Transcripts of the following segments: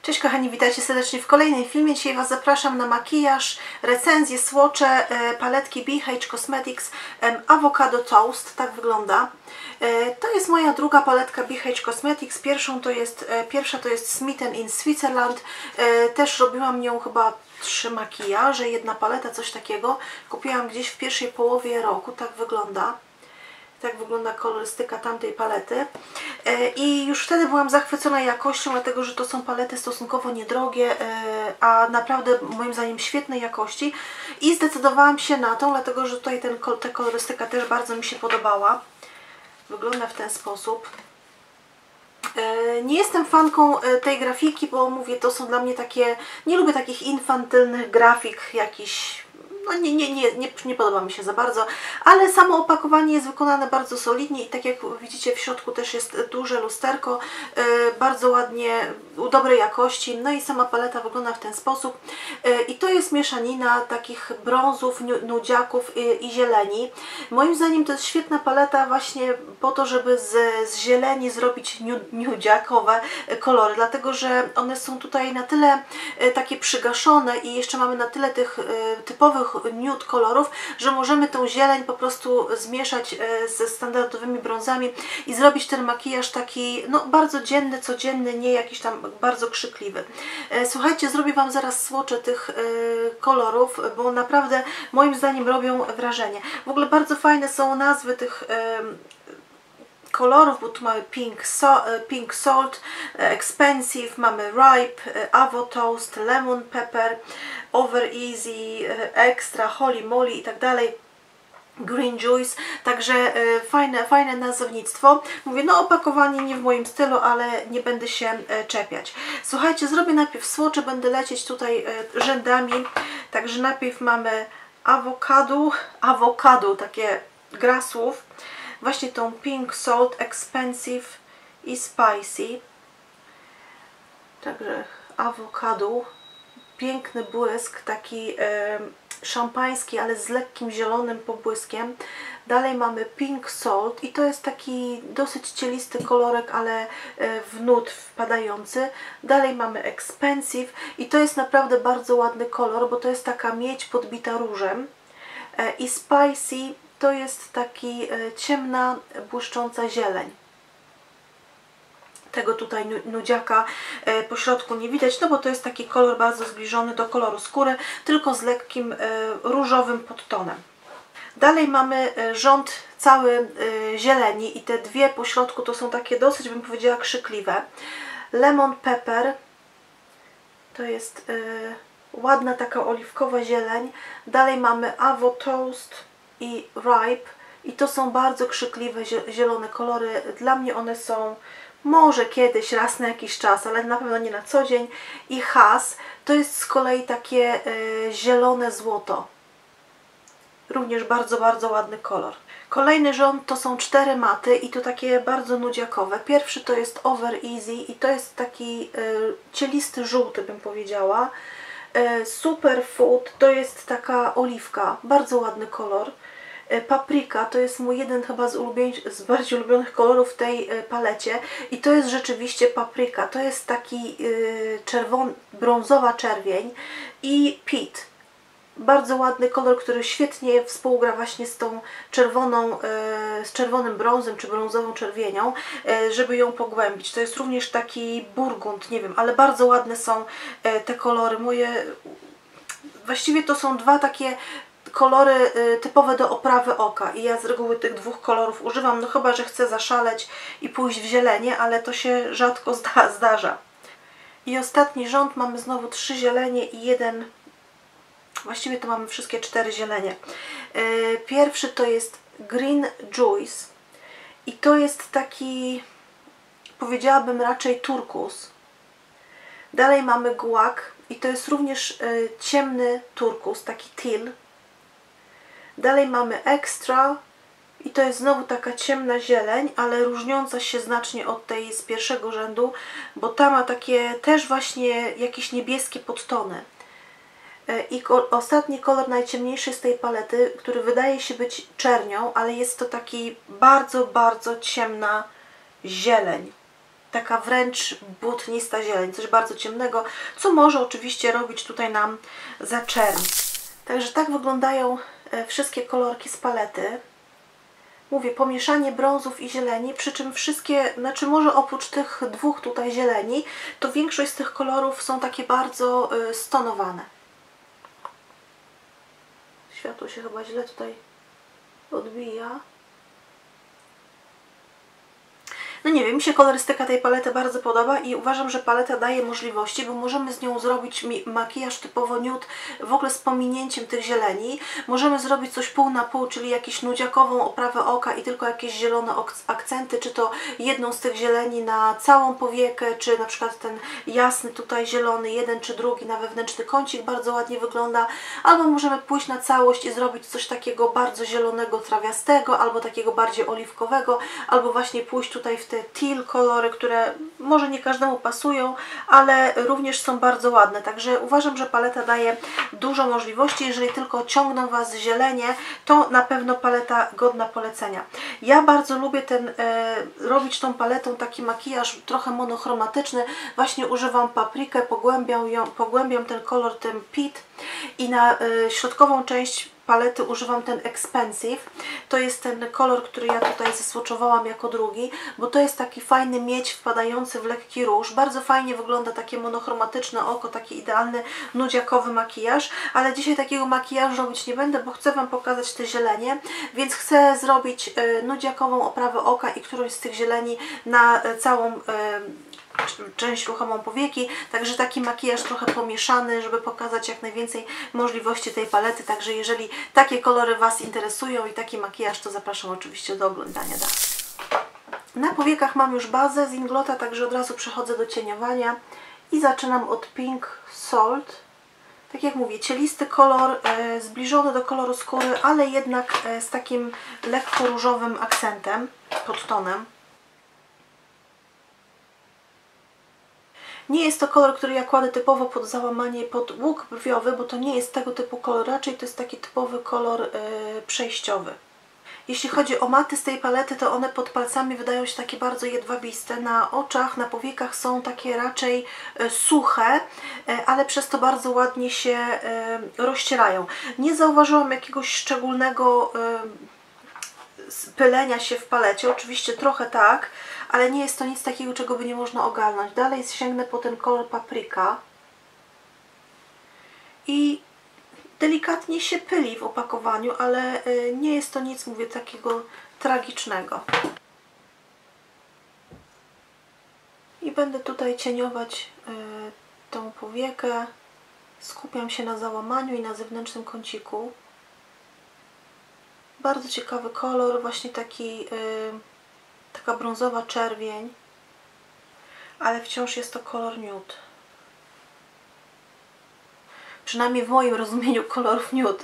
Cześć kochani, witajcie serdecznie w kolejnym filmie. Dzisiaj Was zapraszam na makijaż, recenzję, swatche paletki BH Cosmetics Avocado Toast. Tak wygląda. To jest moja druga paletka BH Cosmetics. Pierwsza to jest Smitten in Switzerland. Też robiłam nią chyba 3 makijaże, jedna paleta, coś takiego. Kupiłam gdzieś w pierwszej połowie roku. Tak wygląda. Tak wygląda kolorystyka tamtej palety. I już wtedy byłam zachwycona jakością, dlatego że to są palety stosunkowo niedrogie, a naprawdę moim zdaniem świetnej jakości. I zdecydowałam się na tą, dlatego że tutaj ta kolorystyka też bardzo mi się podobała. Wygląda w ten sposób. Nie jestem fanką tej grafiki, bo mówię, to są dla mnie takie... Nie lubię takich infantylnych grafik jakichś... No nie podoba mi się za bardzo, ale samo opakowanie jest wykonane bardzo solidnie i tak jak widzicie w środku też jest duże lusterko, bardzo ładnie, dobrej jakości, no i sama paleta wygląda w ten sposób i to jest mieszanina takich brązów, nudziaków i zieleni. Moim zdaniem to jest świetna paleta właśnie po to, żeby z zieleni zrobić nudziakowe kolory, dlatego że one są tutaj na tyle takie przygaszone i jeszcze mamy na tyle tych typowych nude kolorów, że możemy tą zieleń po prostu zmieszać ze standardowymi brązami i zrobić ten makijaż taki no bardzo dzienny, codzienny, nie jakiś tam bardzo krzykliwy. Słuchajcie, zrobię Wam zaraz swatche tych kolorów, bo naprawdę moim zdaniem robią wrażenie. W ogóle bardzo fajne są nazwy tych kolorów, bo tu mamy Pink Salt, Expensive, mamy Ripe, Avo Toast, Lemon Pepper, Over Easy, Extra, Holy Moly i tak dalej. Green Juice, także fajne nazewnictwo. Mówię, no opakowanie nie w moim stylu, ale nie będę się czepiać. Słuchajcie, zrobię najpierw swatche, będę lecieć tutaj rzędami, także najpierw mamy awokado, takie gra słów. Właśnie tą Pink Salt, Expensive i Spicy. Także awokado. Piękny błysk, taki szampański, ale z lekkim zielonym pobłyskiem. Dalej mamy Pink Salt i to jest taki dosyć cielisty kolorek, ale w nude wpadający. Dalej mamy Expensive i to jest naprawdę bardzo ładny kolor, bo to jest taka miedź podbita różem. I Spicy to jest taki ciemna, błyszcząca zieleń. Tego tutaj nudziaka po środku nie widać, no bo to jest taki kolor bardzo zbliżony do koloru skóry, tylko z lekkim różowym podtonem. Dalej mamy rząd cały zieleni i te dwie po środku to są takie dosyć, bym powiedziała, krzykliwe. Lemon Pepper to jest ładna taka oliwkowa zieleń. Dalej mamy Avo Toast i Ripe i to są bardzo krzykliwe zielone kolory. Dla mnie one są może kiedyś, raz na jakiś czas, ale na pewno nie na co dzień. I Has to jest z kolei takie zielone złoto. Również bardzo, bardzo ładny kolor. Kolejny rząd to są 4 maty i to takie bardzo nudziakowe. Pierwszy to jest Over Easy i to jest taki cielisty żółty, bym powiedziała. Superfood to jest taka oliwka, bardzo ładny kolor. Paprika to jest mój jeden chyba z bardziej ulubionych kolorów w tej palecie i to jest rzeczywiście papryka, to jest taki brązowa czerwień. I Peat, bardzo ładny kolor, który świetnie współgra właśnie z tą z czerwonym brązem czy brązową czerwienią, żeby ją pogłębić. To jest również taki burgund, nie wiem, ale bardzo ładne są te kolory. Właściwie to są dwa takie kolory typowe do oprawy oka i ja z reguły tych dwóch kolorów używam, no chyba że chcę zaszaleć i pójść w zielenie, ale to się rzadko zdarza. I ostatni rząd mamy znowu 3 zielenie i jeden, właściwie to mamy wszystkie 4 zielenie. Pierwszy to jest Green Juice i to jest taki, powiedziałabym raczej turkus. Dalej mamy Guac i to jest również ciemny turkus, taki teal. Dalej mamy Extra i to jest znowu taka ciemna zieleń, ale różniąca się znacznie od tej z pierwszego rzędu, bo ta ma takie też właśnie jakieś niebieskie podtony. I ostatni kolor, najciemniejszy z tej palety, który wydaje się być czernią, ale jest to taki bardzo, bardzo ciemna zieleń. taka wręcz błotnista zieleń, coś bardzo ciemnego, co może oczywiście robić tutaj nam za czerń. Także tak wyglądają wszystkie kolorki z palety. Mówię, pomieszanie brązów i zieleni, przy czym wszystkie, znaczy może oprócz tych dwóch tutaj zieleni, to większość z tych kolorów są takie bardzo stonowane. Światło się chyba źle tutaj odbija. No nie wiem, mi się kolorystyka tej palety bardzo podoba i uważam, że paleta daje możliwości, bo możemy z nią zrobić makijaż typowo nude, w ogóle z pominięciem tych zieleni. Możemy zrobić coś pół na pół, czyli jakąś nudziakową oprawę oka i tylko jakieś zielone akcenty, czy to jedną z tych zieleni na całą powiekę, czy na przykład ten jasny tutaj zielony, jeden czy drugi na wewnętrzny kącik bardzo ładnie wygląda, albo możemy pójść na całość i zrobić coś takiego bardzo zielonego, trawiastego, albo takiego bardziej oliwkowego, albo właśnie pójść tutaj w te teal kolory, które może nie każdemu pasują, ale również są bardzo ładne. Także uważam, że paleta daje dużo możliwości. Jeżeli tylko ciągną Was zielenie, to na pewno paleta godna polecenia. Ja bardzo lubię robić tą paletą taki makijaż trochę monochromatyczny. Właśnie używam paprykę, pogłębiam ten kolor, ten Peat i na środkową część palety używam ten Expensive. To jest ten kolor, który ja tutaj zasłoczowałam jako drugi, bo to jest taki fajny miedź wpadający w lekki róż. Bardzo fajnie wygląda takie monochromatyczne oko, taki idealny nudziakowy makijaż, ale dzisiaj takiego makijażu robić nie będę, bo chcę Wam pokazać te zielenie, więc chcę zrobić nudziakową oprawę oka i którąś z tych zieleni na całą część ruchomą powieki, także taki makijaż trochę pomieszany, żeby pokazać jak najwięcej możliwości tej palety, także jeżeli takie kolory Was interesują i taki makijaż, to zapraszam oczywiście do oglądania dalej. Na powiekach mam już bazę z Inglota, także od razu przechodzę do cieniowania i zaczynam od Pink Salt. Tak jak mówię, cielisty kolor, zbliżony do koloru skóry, ale jednak z takim lekko różowym akcentem, podtonem. Nie jest to kolor, który ja kładę typowo pod załamanie, pod łuk brwiowy, bo to nie jest tego typu kolor, raczej to jest taki typowy kolor przejściowy. Jeśli chodzi o maty z tej palety, to one pod palcami wydają się takie bardzo jedwabiste. Na oczach, na powiekach są takie raczej suche, ale przez to bardzo ładnie się rozcierają. Nie zauważyłam jakiegoś szczególnego pylenia się w palecie, oczywiście trochę tak, ale nie jest to nic takiego, czego by nie można ogarnąć. Dalej sięgnę po ten kolor Paprika i delikatnie się pyli w opakowaniu, ale nie jest to nic, mówię, takiego tragicznego. I będę tutaj cieniować tą powiekę. Skupiam się na załamaniu i na zewnętrznym kąciku. Bardzo ciekawy kolor, właśnie taki taka brązowa czerwień, ale wciąż jest to kolor nude. Przynajmniej w moim rozumieniu kolorów nude.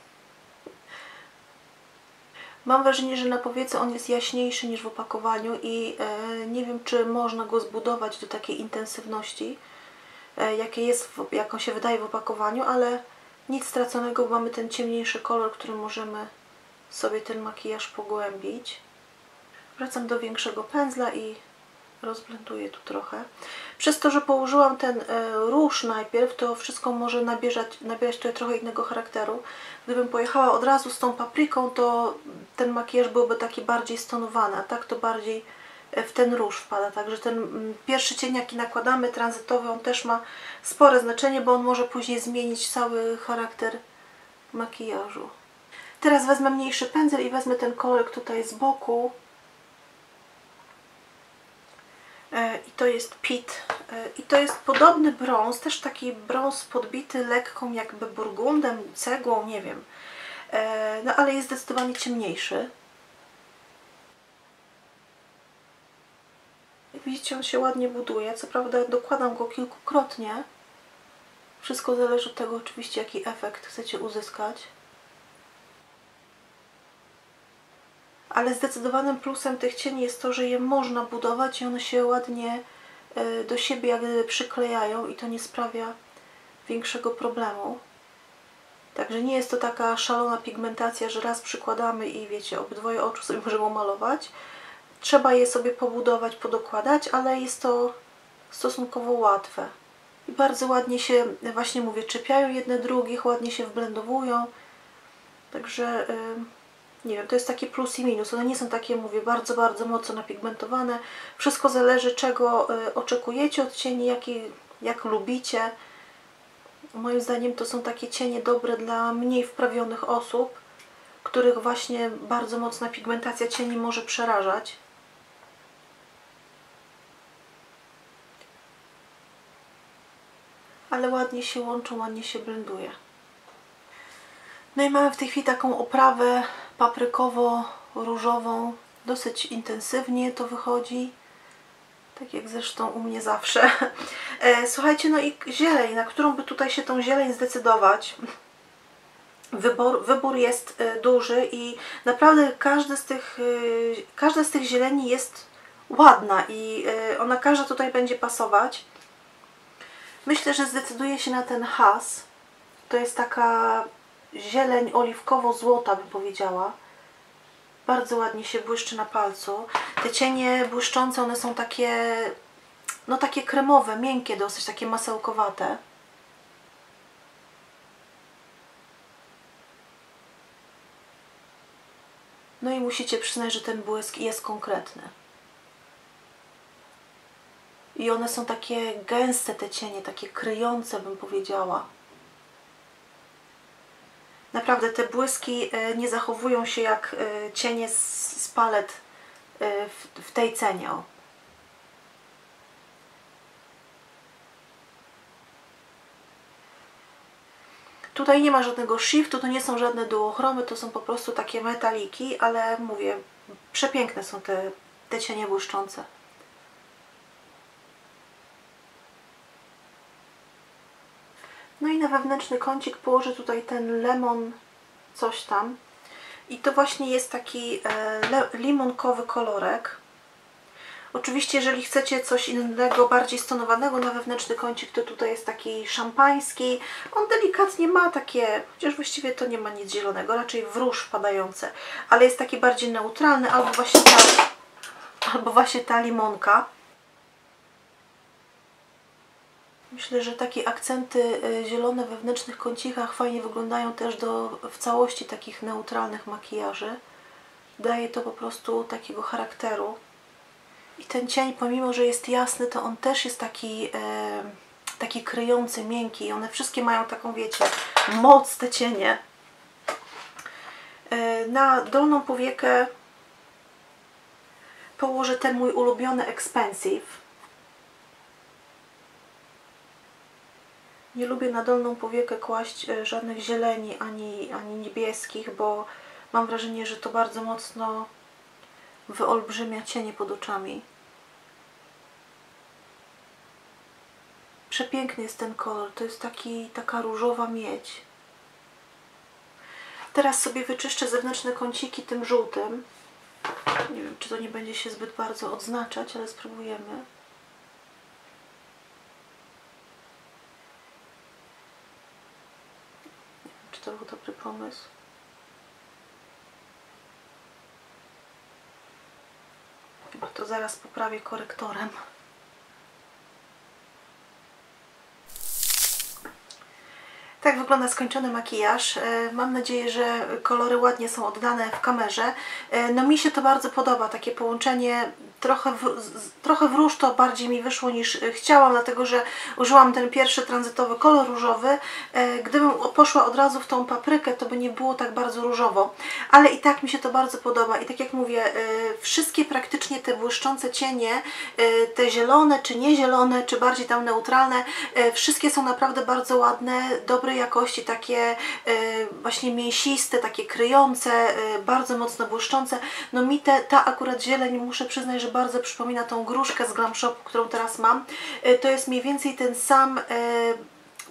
Mam wrażenie, że na powiece on jest jaśniejszy niż w opakowaniu i nie wiem, czy można go zbudować do takiej intensywności, jaką się wydaje w opakowaniu, ale nic straconego, bo mamy ten ciemniejszy kolor, którym możemy sobie ten makijaż pogłębić. Wracam do większego pędzla i rozblenduję tu trochę. Przez to, że położyłam ten róż najpierw, to wszystko może nabierać tutaj trochę innego charakteru. Gdybym pojechała od razu z tą papryką, to ten makijaż byłby taki bardziej stonowany, a tak to bardziej w ten róż wpada. Także ten pierwszy cień, jaki nakładamy, tranzytowy, on też ma spore znaczenie, bo on może później zmienić cały charakter makijażu. Teraz wezmę mniejszy pędzel i wezmę ten kolor tutaj z boku. I to jest Peat. I to jest podobny brąz, też taki brąz podbity lekką jakby burgundem, cegłą, nie wiem. No ale jest zdecydowanie ciemniejszy. Jak widzicie, on się ładnie buduje. Co prawda dokładam go kilkukrotnie. Wszystko zależy od tego oczywiście, jaki efekt chcecie uzyskać. Ale zdecydowanym plusem tych cieni jest to, że je można budować i one się ładnie do siebie jak gdyby przyklejają i to nie sprawia większego problemu. Także nie jest to taka szalona pigmentacja, że raz przykładamy i wiecie, obydwoje oczu sobie możemy malować. Trzeba je sobie pobudować, podokładać, ale jest to stosunkowo łatwe. I bardzo ładnie się, właśnie mówię, czepiają jedne drugich, ładnie się wblendowują. Także nie wiem, to jest taki plus i minus. One nie są takie, mówię, bardzo, bardzo mocno napigmentowane. Wszystko zależy, czego oczekujecie od cieni, jak lubicie. Moim zdaniem to są takie cienie dobre dla mniej wprawionych osób, których właśnie bardzo mocna pigmentacja cieni może przerażać. Ale ładnie się łączą, ładnie się blenduje. No i mamy w tej chwili taką oprawę paprykowo-różową. Dosyć intensywnie to wychodzi. Tak jak zresztą u mnie zawsze. Słuchajcie, no i zieleń, na którą by tutaj się tą zieleń zdecydować. Wybór jest duży i naprawdę każda z tych zieleni jest ładna i ona każda tutaj będzie pasować. Myślę, że zdecyduję się na ten has. To jest taka zieleń oliwkowo-złota, bym powiedziała. Bardzo ładnie się błyszczy na palcu. Te cienie błyszczące, one są takie, no takie kremowe, miękkie dosyć, takie masełkowate. No i musicie przyznać, że ten błysk jest konkretny. I one są takie gęste, te cienie, takie kryjące, bym powiedziała. Naprawdę te błyski nie zachowują się jak cienie z palet w tej cenie. O. Tutaj nie ma żadnego shiftu, to nie są żadne duochromy, to są po prostu takie metaliki, ale mówię, przepiękne są te cienie błyszczące. No i na wewnętrzny kącik położę tutaj ten lemon coś tam. I to właśnie jest taki limonkowy kolorek. Oczywiście, jeżeli chcecie coś innego, bardziej stonowanego na wewnętrzny kącik, to tutaj jest taki szampański. On delikatnie ma takie, chociaż właściwie to nie ma nic zielonego, raczej w róż wpadające. Ale jest taki bardziej neutralny, albo właśnie ta limonka. Myślę, że takie akcenty zielone w wewnętrznych kącikach fajnie wyglądają też w całości takich neutralnych makijaży. Daje to po prostu takiego charakteru. I ten cień, pomimo że jest jasny, to on też jest taki kryjący, miękki. I one wszystkie mają taką, wiecie, moc, te cienie. Na dolną powiekę położę ten mój ulubiony Expensive. Nie lubię na dolną powiekę kłaść żadnych zieleni ani niebieskich, bo mam wrażenie, że to bardzo mocno wyolbrzymia cienie pod oczami. Przepiękny jest ten kolor, to jest taka różowa miedź. Teraz sobie wyczyszczę zewnętrzne kąciki tym żółtym. Nie wiem, czy to nie będzie się zbyt bardzo odznaczać, ale spróbujemy. Czy to był dobry pomysł? Chyba to zaraz poprawię korektorem. Tak wygląda skończony makijaż. Mam nadzieję, że kolory ładnie są oddane w kamerze. No mi się to bardzo podoba, takie połączenie trochę w róż to bardziej mi wyszło niż chciałam, dlatego że użyłam ten pierwszy tranzytowy kolor różowy. Gdybym poszła od razu w tą paprykę, to by nie było tak bardzo różowo. Ale i tak mi się to bardzo podoba i tak jak mówię, wszystkie praktycznie te błyszczące cienie, te zielone, czy niezielone, czy bardziej tam neutralne, wszystkie są naprawdę bardzo ładne, dobrej jakości, takie właśnie mięsiste, takie kryjące, bardzo mocno błyszczące. No mi ta akurat zieleń, muszę przyznać, że bardzo przypomina tą gruszkę z Glam Shopu, którą teraz mam. To jest mniej więcej ten sam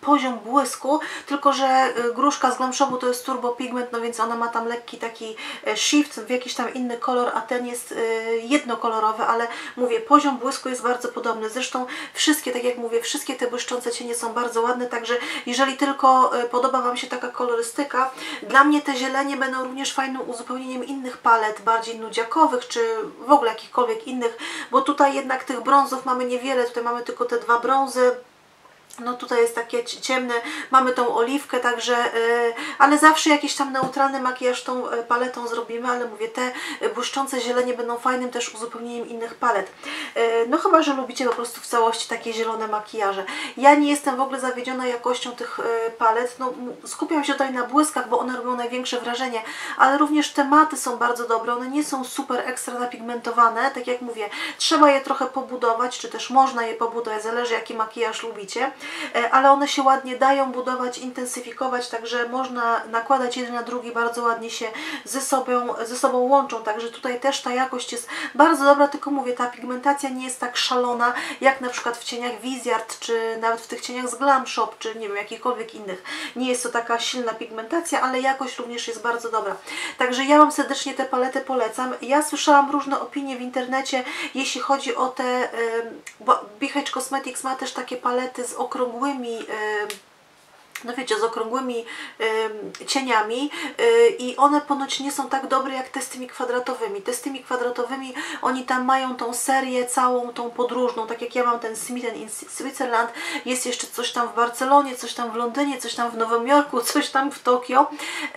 poziom błysku, tylko że gruszka z Glam Shopu to jest turbo pigment, no więc ona ma tam lekki taki shift w jakiś tam inny kolor, a ten jest jednokolorowy, ale mówię, poziom błysku jest bardzo podobny. Zresztą wszystkie, tak jak mówię, wszystkie te błyszczące cienie są bardzo ładne, także jeżeli tylko podoba Wam się taka kolorystyka, dla mnie te zielenie będą również fajnym uzupełnieniem innych palet, bardziej nudziakowych, czy w ogóle jakichkolwiek innych, bo tutaj jednak tych brązów mamy niewiele, tutaj mamy tylko te 2 brązy. No tutaj jest takie ciemne, mamy tą oliwkę, także, ale zawsze jakiś tam neutralny makijaż tą paletą zrobimy, ale mówię, te błyszczące zielenie będą fajnym też uzupełnieniem innych palet. No chyba, że lubicie po prostu w całości takie zielone makijaże. Ja nie jestem w ogóle zawiedziona jakością tych palet, no skupiam się tutaj na błyskach, bo one robią największe wrażenie, ale również tematy są bardzo dobre, one nie są super ekstra napigmentowane, tak jak mówię, trzeba je trochę pobudować, czy też można je pobudować, zależy jaki makijaż lubicie, ale one się ładnie dają budować, intensyfikować, także można nakładać jeden na drugi, bardzo ładnie się ze sobą łączą, także tutaj też ta jakość jest bardzo dobra, tylko mówię, ta pigmentacja nie jest tak szalona, jak na przykład w cieniach Viseart, czy nawet w tych cieniach z Glam Shop, czy nie wiem, jakichkolwiek innych. Nie jest to taka silna pigmentacja, ale jakość również jest bardzo dobra. Także ja Wam serdecznie tę paletę polecam. Ja słyszałam różne opinie w internecie, jeśli chodzi o te, bo BH Cosmetics ma też takie palety z okrągłymi, no wiecie, z okrągłymi cieniami i one ponoć nie są tak dobre jak te z tymi kwadratowymi. Te z tymi kwadratowymi, oni tam mają tą serię całą, tą podróżną, tak jak ja mam ten Smitten in Switzerland, jest jeszcze coś tam w Barcelonie, coś tam w Londynie, coś tam w Nowym Jorku, coś tam w Tokio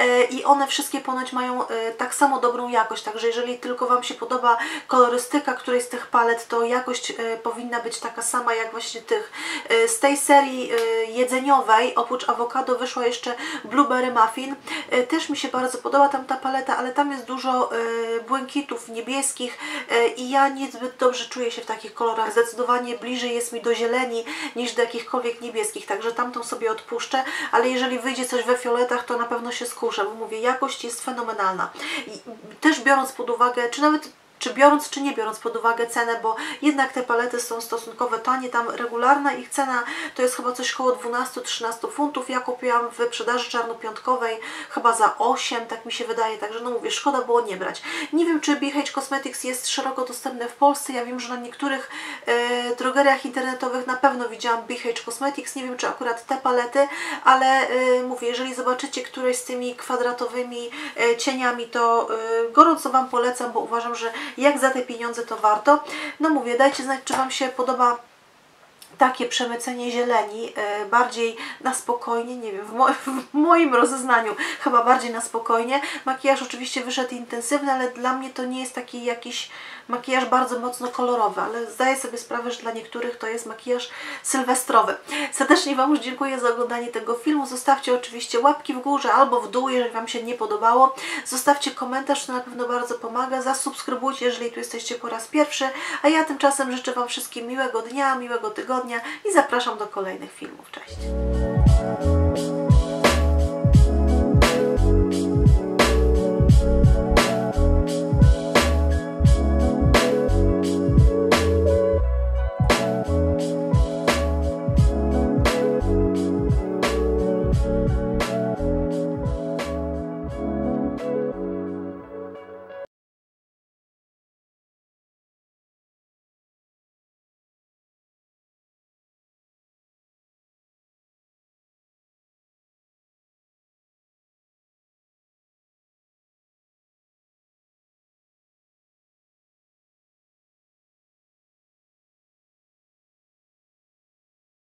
i one wszystkie ponoć mają tak samo dobrą jakość, także jeżeli tylko Wam się podoba kolorystyka którejś z tych palet, to jakość powinna być taka sama jak właśnie tych. Z tej serii jedzeniowej, oprócz awokado, wyszła jeszcze Blueberry Muffin. Też mi się bardzo podoba tam ta paleta, ale tam jest dużo błękitów niebieskich i ja niezbyt dobrze czuję się w takich kolorach. Zdecydowanie bliżej jest mi do zieleni niż do jakichkolwiek niebieskich, także tamtą sobie odpuszczę, ale jeżeli wyjdzie coś we fioletach, to na pewno się skuszę, bo mówię, jakość jest fenomenalna. I też biorąc pod uwagę, czy nawet biorąc, czy nie biorąc pod uwagę cenę, bo jednak te palety są stosunkowo tanie, tam regularna ich cena to jest chyba coś koło 12-13 funtów, ja kupiłam w wyprzedaży czarnopiątkowej chyba za 8, tak mi się wydaje, także no mówię, szkoda było nie brać. Nie wiem, czy BH Cosmetics jest szeroko dostępny w Polsce, ja wiem, że na niektórych drogeriach internetowych na pewno widziałam BH Cosmetics, nie wiem, czy akurat te palety, ale mówię, jeżeli zobaczycie któreś z tymi kwadratowymi cieniami, to gorąco Wam polecam, bo uważam, że jak za te pieniądze to warto. No mówię, dajcie znać, czy Wam się podoba takie przemycenie zieleni, bardziej na spokojnie, nie wiem, w moim rozeznaniu chyba bardziej na spokojnie. Makijaż oczywiście wyszedł intensywny, ale dla mnie to nie jest taki jakiś makijaż bardzo mocno kolorowy, ale zdaję sobie sprawę, że dla niektórych to jest makijaż sylwestrowy. Serdecznie Wam już dziękuję za oglądanie tego filmu. Zostawcie oczywiście łapki w górze albo w dół, jeżeli Wam się nie podobało. Zostawcie komentarz, to na pewno bardzo pomaga. Zasubskrybujcie, jeżeli tu jesteście po raz pierwszy. A ja tymczasem życzę Wam wszystkim miłego dnia, miłego tygodnia i zapraszam do kolejnych filmów. Cześć!